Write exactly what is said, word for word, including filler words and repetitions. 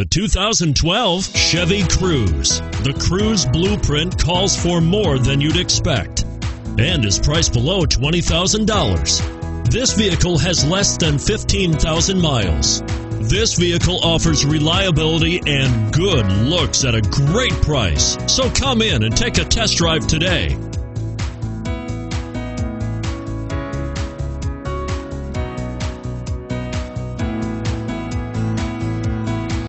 The two thousand twelve Chevy Cruze. The Cruze blueprint calls for more than you'd expect and is priced below twenty thousand dollars. This vehicle has less than fifteen thousand miles. This vehicle offers reliability and good looks at a great price. So come in and take a test drive today.